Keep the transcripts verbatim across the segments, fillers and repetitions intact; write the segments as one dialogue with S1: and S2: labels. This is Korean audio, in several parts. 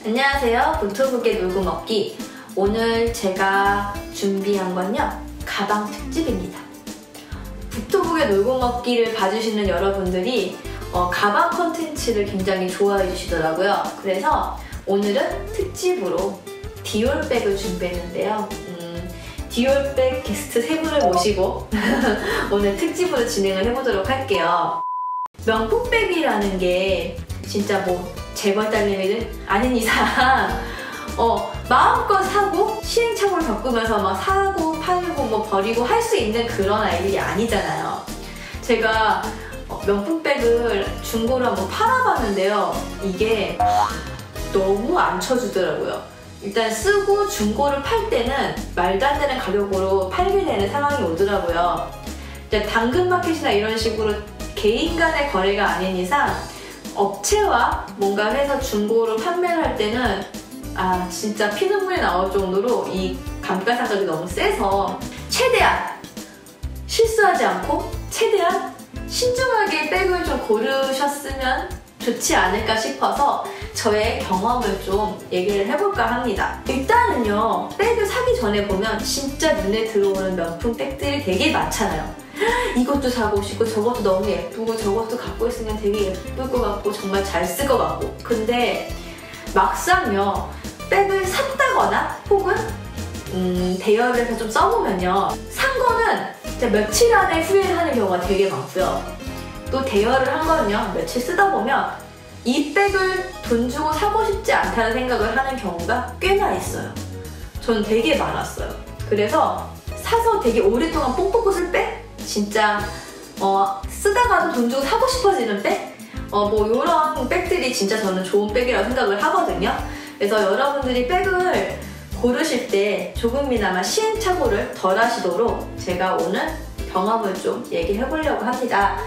S1: 안녕하세요. 노트북에 놀고 먹기. 오늘 제가 준비한 건요, 가방 특집입니다. 노트북에 놀고 먹기를 봐주시는 여러분들이 어, 가방 컨텐츠를 굉장히 좋아해 주시더라고요. 그래서 오늘은 특집으로 디올백을 준비했는데요. 음, 디올백 게스트 세 분을 모시고 오늘 특집으로 진행을 해보도록 할게요. 명품백이라는 게 진짜 뭐 재벌 딸내미들 아닌 이상 어, 마음껏 사고 시행착오를 겪으면서 막 사고 팔고 뭐 버리고 할 수 있는 그런 아이들이 아니잖아요. 제가 어, 명품백을 중고로 한번 팔아봤는데요. 이게 너무 안 쳐주더라고요. 일단 쓰고 중고를 팔 때는 말도 안 되는 가격으로 팔게 되는 상황이 오더라고요. 당근마켓이나 이런 식으로 개인 간의 거래가 아닌 이상 업체와 뭔가 해서 중고로 판매를 할 때는 아 진짜 피눈물이 나올 정도로 이 감가상각이 너무 세서 최대한 실수하지 않고 최대한 신중하게 백을 좀 고르셨으면 좋지 않을까 싶어서 저의 경험을 좀 얘기를 해볼까 합니다. 일단은요, 백을 사기 전에 보면 진짜 눈에 들어오는 명품 백들이 되게 많잖아요. 이것도 사고 싶고 저것도 너무 예쁘고 저것도 갖고 있으면 되게 예쁠 것 같고 정말 잘 쓸 것 같고. 근데 막상요, 백을 샀다거나 혹은 음, 대여를 해서 좀 써보면요, 산 거는 진짜 며칠 안에 후회를 하는 경우가 되게 많고요. 또 대여를 한 거는요, 며칠 쓰다 보면 이 백을 돈 주고 사고 싶지 않다는 생각을 하는 경우가 꽤나 있어요. 저는 되게 많았어요. 그래서 사서 되게 오랫동안 뽕뽕 쓸 백? 진짜 어, 쓰다가도 돈 주고 사고 싶어지는 백? 어, 뭐 이런 백들이 진짜 저는 좋은 백이라고 생각을 하거든요. 그래서 여러분들이 백을 고르실 때 조금이나마 시행착오를 덜 하시도록 제가 오늘 경험을 좀 얘기해 보려고 합니다.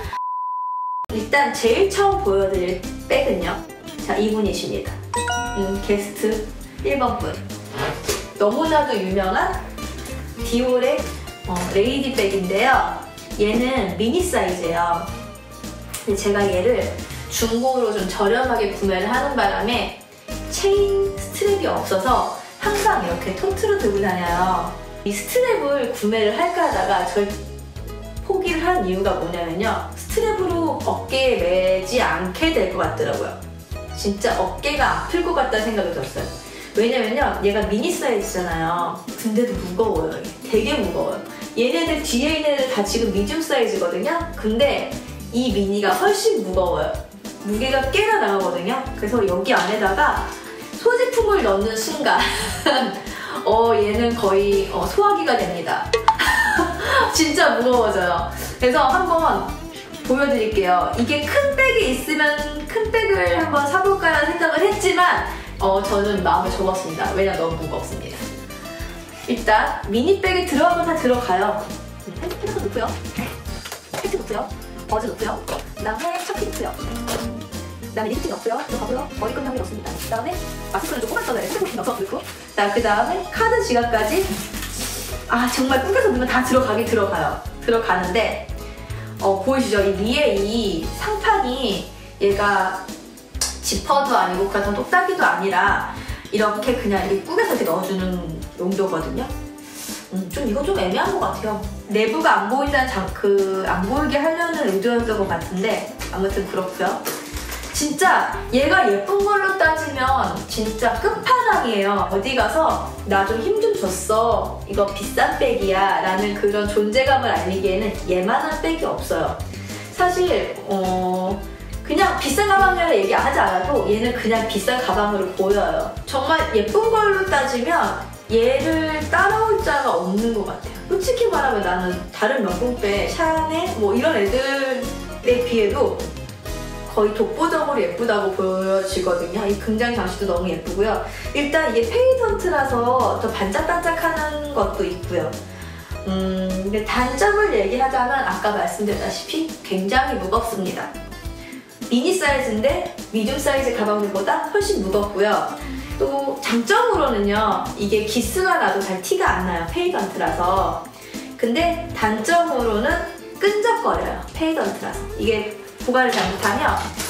S1: 일단 제일 처음 보여드릴 백은요, 자, 이분이십니다. 음, 게스트 일 번 분. 너무나도 유명한 디올의 어, 레이디 백인데요. 얘는 미니 사이즈예요. 근데 제가 얘를 중고로 좀 저렴하게 구매를 하는 바람에 체인 스트랩이 없어서 항상 이렇게 토트로 들고 다녀요. 이 스트랩을 구매를 할까 하다가 절 포기를 한 이유가 뭐냐면요, 스트랩으로 어깨에 매지 않게 될 것 같더라고요. 진짜 어깨가 아플 것 같다는 생각이 들었어요. 왜냐면요, 얘가 미니 사이즈잖아요. 근데도 무거워요. 되게 무거워요. 얘네들 뒤에 있는 애들 다 지금 미디움 사이즈거든요. 근데 이 미니가 훨씬 무거워요. 무게가 꽤나 나가거든요. 그래서 여기 안에다가 소지품을 넣는 순간 어 얘는 거의 어, 소화기가 됩니다. 진짜 무거워져요. 그래서 한번 보여드릴게요. 이게 큰 백이 있으면 큰 백을 한번 사볼까라는 생각을 했지만 어, 저는 마음을 접었습니다. 왜냐, 너무 무겁습니다. 일단 미니백에 들어가면 다 들어가요. 핸드폰 넣고요, 팩트 넣고요, 버즈 넣고요, 그 다음에 차키 넣고요, 그 다음에 립스틱 넣고요, 들어가고요, 머리끈 한 개 넣습니다. 그 다음에 마스크는 좀 꼬박써서 핸드폰 넣어서 넣고, 그 다음에 카드 지갑까지 아 정말 꾸겨서 넣으면 다 들어가긴 들어가요. 들어가는데 어, 보이시죠? 이 위에 이 상판이 얘가 지퍼도 아니고 그렇다면 똑딱이도 아니라 이렇게 그냥 이렇게 꾸겨서 이렇게 넣어주는 용도거든요. 음, 좀 이거 좀 애매한 것 같아요. 내부가 안 보인다는 장, 그, 안 보이게 하려는 의도였던 것 같은데 아무튼 그렇고요. 진짜 얘가 예쁜 걸로 따지면 진짜 끝판왕이에요. 어디 가서 나 좀 힘 좀 줬어, 이거 비싼 백이야 라는 그런 존재감을 알리기에는 얘만한 백이 없어요. 사실 어... 그냥 비싼 가방이라 얘기 하지 않아도 얘는 그냥 비싼 가방으로 보여요. 정말 예쁜 걸로 따지면 얘를 따라올 자가 없는 것 같아요. 솔직히 말하면 나는 다른 명품백, 샤넬 뭐 이런 애들에 비해도 거의 독보적으로 예쁘다고 보여지거든요. 이 금장 장식도 너무 예쁘고요. 일단 이게 페이던트라서 더 반짝반짝하는 것도 있고요. 음, 근데 단점을 얘기하자면 아까 말씀드렸다시피 굉장히 무겁습니다. 미니 사이즈인데 미디움 사이즈 가방들보다 훨씬 무겁고요. 또 장점으로는요, 이게 기스가 나도 잘 티가 안 나요. 페이던트라서. 근데 단점으로는 끈적거려요. 페이던트라서. 이게 보관을 잘못하면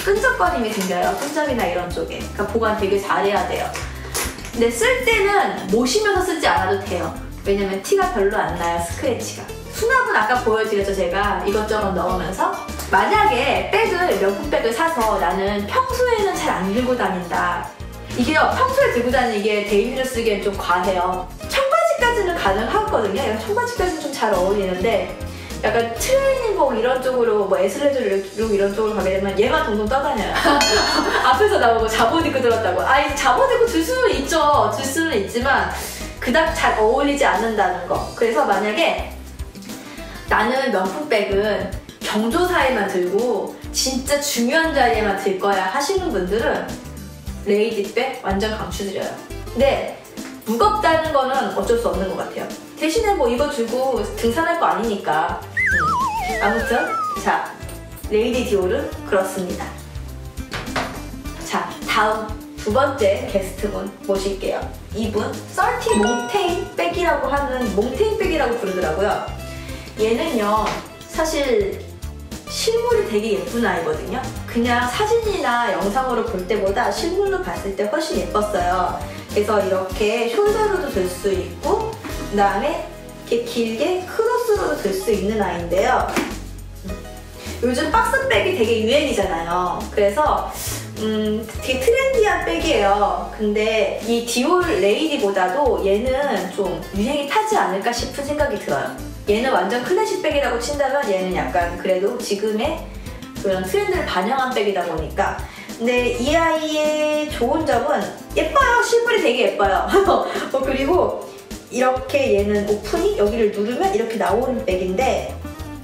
S1: 끈적거림이 생겨요. 손잡이나 이런 쪽에. 그러니까 보관 되게 잘해야 돼요. 근데 쓸 때는 모시면서 쓰지 않아도 돼요. 왜냐면 티가 별로 안 나요, 스크래치가. 수납은 아까 보여드렸죠, 제가 이것저것 넣으면서. 만약에 백을, 명품백을 사서 나는 평소에는 잘 안 들고 다닌다. 이게요, 평소에 들고 다니는 게 데일리로 쓰기엔 좀 과해요. 청바지까지는 가능하거든요. 청바지까지는 좀 잘 어울리는데 약간 트레이닝복 이런 쪽으로, 뭐 에슬레저룩 이런 쪽으로 가게 되면 얘만 동동 떠다녀요. 앞에서 나오고 잠옷 입고 들었다고. 아, 이제 잠옷 입고 들 수는 있죠. 들 수는 있지만 그닥 잘 어울리지 않는다는 거. 그래서 만약에 나는 명품백은 경조사에만 들고 진짜 중요한 자리에만 들 거야 하시는 분들은 레이디백 완전 강추드려요. 근데 무겁다는 거는 어쩔 수 없는 것 같아요. 대신에 뭐 이거 들고 등산할 거 아니니까. 음. 아무튼 자, 레이디 디올은 그렇습니다. 자, 다음 두 번째 게스트분 모실게요. 이분 서티 몽테인 백이라고 하는, 몽테인 백이라고 부르더라고요. 얘는요, 사실 실물이 되게 예쁜 아이거든요. 그냥 사진이나 영상으로 볼 때보다 실물로 봤을 때 훨씬 예뻤어요. 그래서 이렇게 숄더로도 들 수 있고, 그 다음에 이렇게 길게 크로스로도 들 수 있는 아이인데요. 요즘 박스백이 되게 유행이잖아요. 그래서 음, 되게 트렌디한 백이에요. 근데 이 디올 레이디보다도 얘는 좀 유행이 타지 않을까 싶은 생각이 들어요. 얘는 완전 클래식 백이라고 친다면 얘는 약간 그래도 지금의 그런 트렌드를 반영한 백이다 보니까. 근데 이 아이의 좋은 점은 예뻐요. 실물이 되게 예뻐요. 어, 그리고 이렇게 얘는 오프닝 여기를 누르면 이렇게 나오는 백인데,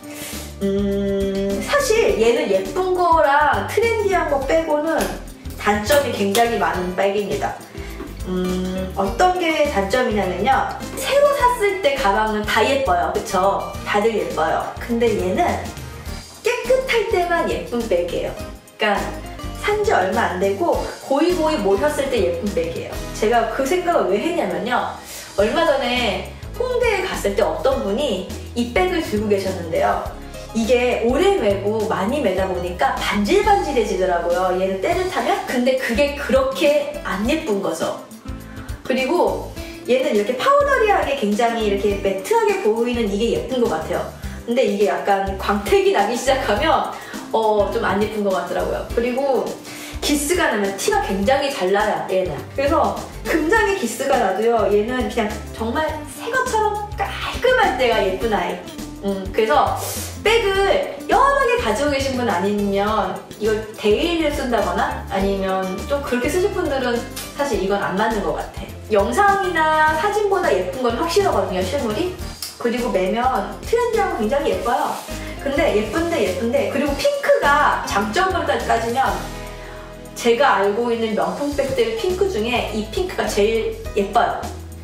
S1: 음, 사실 얘는 예쁜 거랑 트렌디한 거 빼고는 단점이 굉장히 많은 백입니다. 음, 어떤 게 단점이냐면요, 새로 샀을 때 가방은 다 예뻐요. 그쵸? 다들 예뻐요. 근데 얘는 깨끗할 때만 예쁜 백이에요. 그러니까 산지 얼마 안 되고 고이고이 모셨을 때 예쁜 백이에요. 제가 그 생각을 왜 했냐면요, 얼마 전에 홍대에 갔을 때 어떤 분이 이 백을 들고 계셨는데요, 이게 오래 매고 많이 매다 보니까 반질반질해지더라고요. 얘는 때를 타면. 근데 그게 그렇게 안 예쁜 거죠. 그리고 얘는 이렇게 파우더리하게 굉장히 이렇게 매트하게 보이는 이게 예쁜 것 같아요. 근데 이게 약간 광택이 나기 시작하면 어, 좀 안 예쁜 것 같더라고요. 그리고 기스가 나면 티가 굉장히 잘 나요, 얘는. 그래서 금장에 기스가 나도요, 얘는 그냥 정말 새 것처럼 깔끔할 때가 예쁜 아이. 음, 그래서 백을 여러 개 가지고 계신 분 아니면 이걸 데일리를 쓴다거나 아니면 좀 그렇게 쓰실 분들은 사실 이건 안 맞는 것 같아. 영상이나 사진보다 예쁜 건 확실하거든요, 실물이. 그리고 매면 트렌디하고 굉장히 예뻐요. 근데 예쁜데 예쁜데 그리고 핑크가 장점으로 따지면 제가 알고 있는 명품백들 핑크 중에 이 핑크가 제일 예뻐요.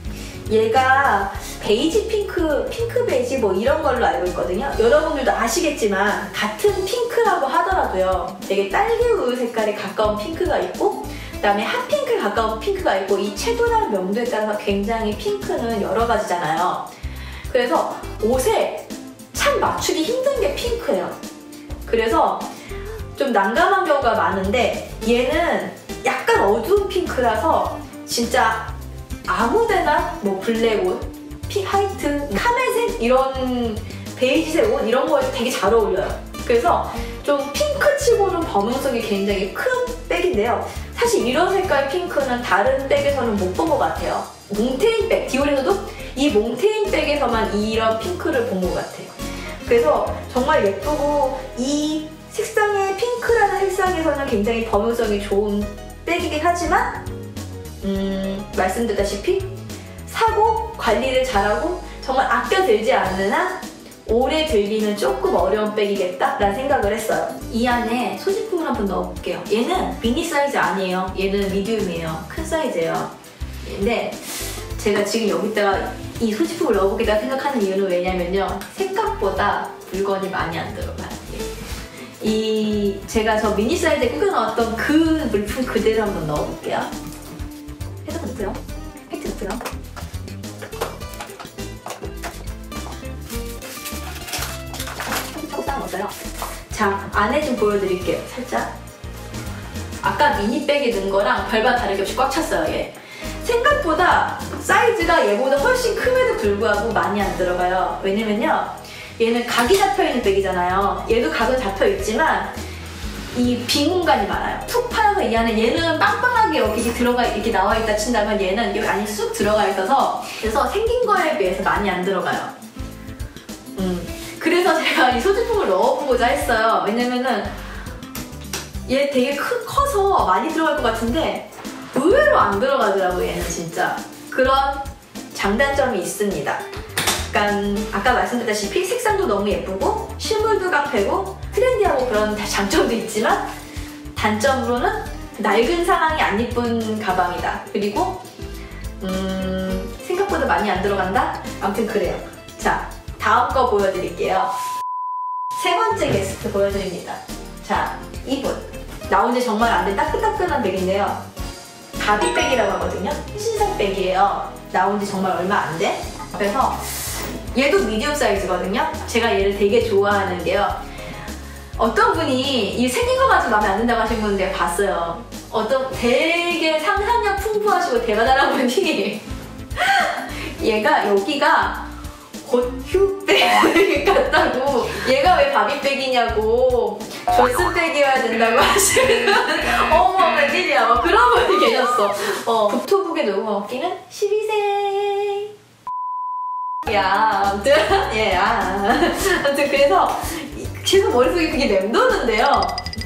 S1: 얘가 베이지 핑크, 핑크 베이지 뭐 이런 걸로 알고 있거든요. 여러분들도 아시겠지만 같은 핑크라고 하더라도요, 되게 딸기 우유 색깔에 가까운 핑크가 있고, 그 다음에 핫핑크에 가까운 핑크가 있고, 이 채도랑 명도에 따라서 굉장히 핑크는 여러 가지잖아요. 그래서 옷에 참 맞추기 힘든 게 핑크예요. 그래서 좀 난감한 경우가 많은데 얘는 약간 어두운 핑크라서 진짜 아무데나 뭐 블랙 옷, 피, 화이트, 카멜색 이런 베이지색 옷 이런 거에 되게 잘 어울려요. 그래서 좀 핑크치고는 범용성이 굉장히 큰 백인데요. 사실 이런 색깔 핑크는 다른 백에서는 못 본 것 같아요. 몽테인 백, 디올에서도 이 몽테인 백에서만 이런 핑크를 본 것 같아요. 그래서 정말 예쁘고 이 색상의 핑크라는 색상에서는 굉장히 범용성이 좋은 백이긴 하지만 음, 말씀드렸다시피 사고 관리를 잘하고 정말 아껴 들지 않는 한 오래 들기는 조금 어려운 백이겠다 라는 생각을 했어요. 이 안에 소지품을 한번 넣어볼게요. 얘는 미니 사이즈 아니에요. 얘는 미디움이에요. 큰 사이즈예요. 근데 제가 지금 여기다가 이 소지품을 넣어보겠다 생각하는 이유는 왜냐면요, 생각보다 물건이 많이 안 들어가요. 이 제가 저 미니 사이즈에 꾸겨 넣었던 그 물품 그대로 한번 넣어볼게요. 해서 넣고요. 팩트 넣고요. 팩트 차고 쌓아놓았어요. 자, 안에 좀 보여드릴게요. 살짝 아까 미니백에 넣은 거랑 별반 다르게 없이 꽉 찼어요. 얘 생각보다 사이즈가 얘보다 훨씬 큼에도 불구하고 많이 안 들어가요. 왜냐면요, 얘는 각이 잡혀있는 백이잖아요. 얘도 각은 잡혀있지만 이 빈 공간이 많아요. 툭 파여서 이 안에, 얘는 빵빵하게 여기 들어가 이렇게 나와 있다 친다면 얘는 여기 안에 쑥 들어가 있어서, 그래서 생긴 거에 비해서 많이 안 들어가요. 음 그래서 제가 이 소지품을 넣어보고자 했어요. 왜냐면은 얘 되게 크, 커서 많이 들어갈 것 같은데 의외로 안 들어가더라고요. 얘는 진짜 그런 장단점이 있습니다. 약간 아까 말씀드렸다시피 색상도 너무 예쁘고 실물도 깡패고 트렌디하고 그런 장점도 있지만 단점으로는 낡은 상황이 안 이쁜 가방이다. 그리고 음, 생각보다 많이 안 들어간다? 아무튼 그래요. 자, 다음 거 보여드릴게요. 세 번째 게스트 보여드립니다. 자, 이분 나온 지 정말 안 된 따끈따끈한 백인데요. 가비백이라고 하거든요. 신상 백이에요. 나온 지 정말 얼마 안 돼. 그래서 얘도 미디엄 사이즈거든요. 제가 얘를 되게 좋아하는 게요, 어떤 분이 이 생긴 거 가지고 마음에 안 든다고 하신 분을 내가 봤어요. 어떤 되게 상상력 풍부하시고 대단한 분이 얘가 여기가 고휴백 같다고, 얘가 왜 바비백이냐고, 존슨백이어야 된다고 하시는 어머 웬일이야 막 그런 분이 계셨어. 어, 북토북의 녹음업기는 십이 세 야, 아무튼 예, 아, 아무튼 그래서 계속 머릿속에 그게 맴도는데요.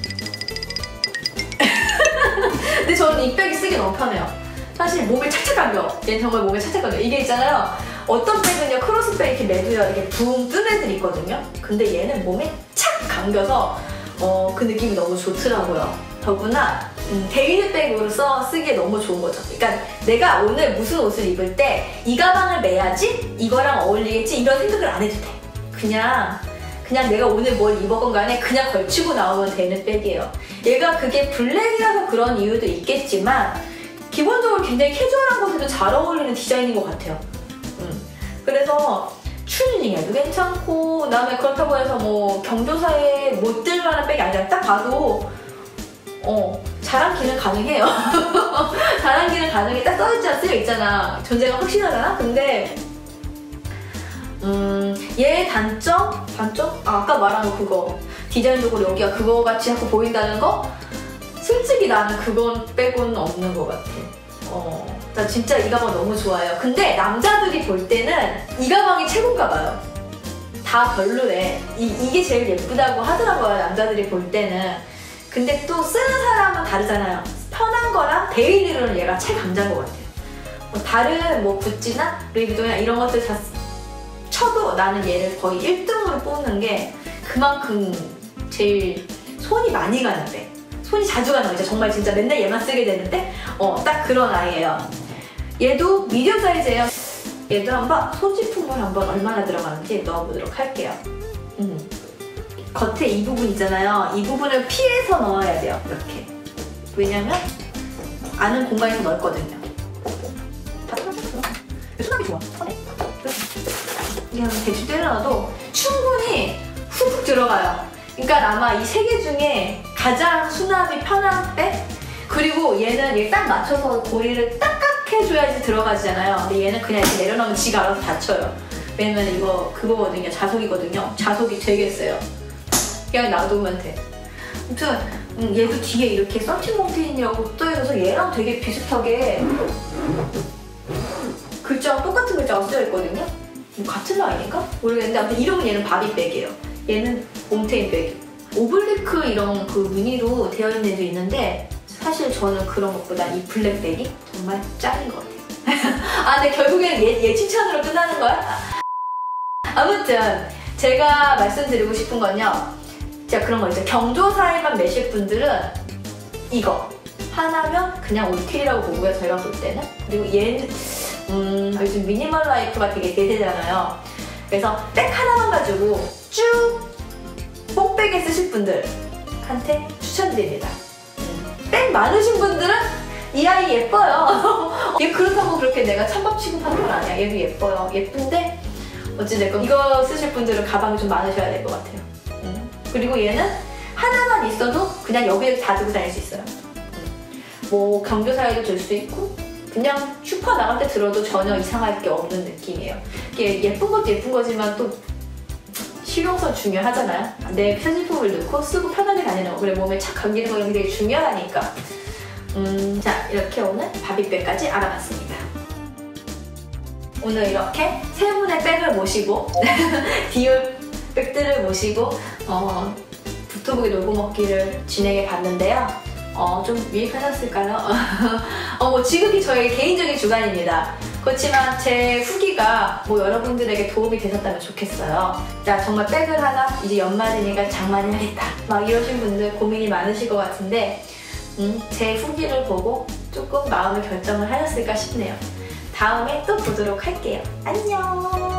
S1: 근데 저는 이 백이 쓰기 너무 편해요. 사실 몸에 착착 감겨. 얘는 정말 몸에 착착 감겨. 이게 있잖아요, 어떤 백은요 크로스백 이렇게 매도요 이렇게 붕 뜬 애들이 있거든요. 근데 얘는 몸에 착 감겨서 어, 그 느낌이 너무 좋더라고요. 더구나 음, 데일리 백으로서 쓰기에 너무 좋은 거죠. 그러니까 내가 오늘 무슨 옷을 입을 때 이 가방을 매야지 이거랑 어울리겠지 이런 생각을 안 해도 돼. 그냥 그냥 내가 오늘 뭘 입었건 간에 그냥 걸치고 나오면 되는 백이에요. 얘가 그게 블랙이라서 그런 이유도 있겠지만 기본적으로 굉장히 캐주얼한 곳에도 잘 어울리는 디자인인 것 같아요. 음. 그래서 추리닝에도 괜찮고, 그다음에 그렇다고 해서 뭐 경조사에 못 들만한 백이 아니라 딱 봐도 어 자랑기는 가능해요. 자랑기는 가능해. 딱 써있잖아, 쓰여 있잖아. 존재가 확실하잖아. 근데 음, 얘의 단점? 단점? 아, 아까 말한 거 그거 디자인적으로 여기가 그거 같이 자꾸 보인다는 거? 솔직히 나는 그건 빼고는 없는 것 같아. 어, 나 진짜 이 가방 너무 좋아요. 근데 남자들이 볼 때는 이 가방이 최고인가 봐요. 다 별로래. 이, 이게 제일 예쁘다고 하더라고요, 남자들이 볼 때는. 근데 또 쓰는 사람은 다르잖아요. 편한 거랑 데일리로는 얘가 최강자인 것 같아요. 뭐 다른 뭐 구찌나 루이비통이나 이런 것들 다 쳐도 나는 얘를 거의 일 등으로 뽑는 게 그만큼 제일 손이 많이 가는 백. 손이 자주 가는 거 이제 정말 진짜 맨날 얘만 쓰게 되는데 어, 딱 그런 아이예요. 얘도 미디엄 사이즈예요. 얘도 한번 소지품을 한번 얼마나 들어가는지 넣어보도록 할게요. 음. 겉에 이 부분 있잖아요. 이 부분을 피해서 넣어야 돼요. 이렇게. 왜냐면 아는 공간에서 넣었거든요. 다 떨어졌어. 수납이 좋아. 편해. 그냥 대충 때려놔도 충분히 훅훅 들어가요. 그러니까 아마 이 세 개 중에 가장 수납이 편한 백? 그리고 얘는 얘 딱 맞춰서 고리를 딱딱 해줘야지 들어가지잖아요. 근데 얘는 그냥 이렇게 내려놓으면 지가 알아서 닫혀요. 왜냐면 이거 그거거든요. 자석이거든요. 자석이 되게 세요. 그냥 놔두면 돼. 아무튼 음, 얘도 뒤에 이렇게 썬팅몽테인이라고 떠있어서 얘랑 되게 비슷하게 글자가 똑같은 글자가 쓰여있거든요. 뭐 같은 라인인가? 모르겠는데 아무튼 이름은 얘는 바비백이에요. 얘는 몽테인백. 오블리크 이런 그 무늬로 되어 있는 애도 있는데 사실 저는 그런 것보다 이 블랙백이 정말 짱인 것 같아요. 아 근데 결국엔 얘, 얘 칭찬으로 끝나는 거야? 아무튼 제가 말씀드리고 싶은 건요, 진짜 그런 거 있죠. 경조사에만 매실 분들은 이거 하나면 그냥 올킬이라고 보고요, 저희가 볼 때는. 그리고 얘는 음, 요즘 미니멀 라이프가 되게 대세잖아요. 그래서 백 하나만 가지고 쭉 뽕백에 쓰실 분들한테 추천드립니다. 음. 백 많으신 분들은 이 아이 예뻐요. 얘 그렇다고 그렇게 내가 찬밥 취급하는 건 아니야. 얘도 예뻐요. 예쁜데 어찌됐건 이거 쓰실 분들은 가방이 좀 많으셔야 될 것 같아요. 음. 그리고 얘는 하나만 있어도 그냥 여기에 다 들고 다닐 수 있어요. 뭐 경조사에도 들 수 있고 그냥 슈퍼 나갈 때 들어도 전혀 이상할 게 없는 느낌이에요. 이게 예쁜 것도 예쁜 거지만 또 실용성 중요하잖아요. 내 편집품을 넣고 쓰고 편하게 다니는 거, 그래 몸에 착 감기는 거 이런 게 되게 중요하니까. 음, 자, 이렇게 오늘 바비백까지 알아봤습니다. 오늘 이렇게 세 분의 백을 모시고 디올 백들을 모시고 어, 북토북이 놀고 먹기를 진행해 봤는데요. 어, 좀 유익하셨을까요? 어, 뭐 지극히 저의 개인적인 주관입니다. 그렇지만 제 후기가 뭐 여러분들에게 도움이 되셨다면 좋겠어요. 자, 정말 백을 하나 이제 연말이니까 장만을 하겠다 막 이러신 분들 고민이 많으실 것 같은데 음, 제 후기를 보고 조금 마음의 결정을 하셨을까 싶네요. 다음에 또 보도록 할게요. 안녕.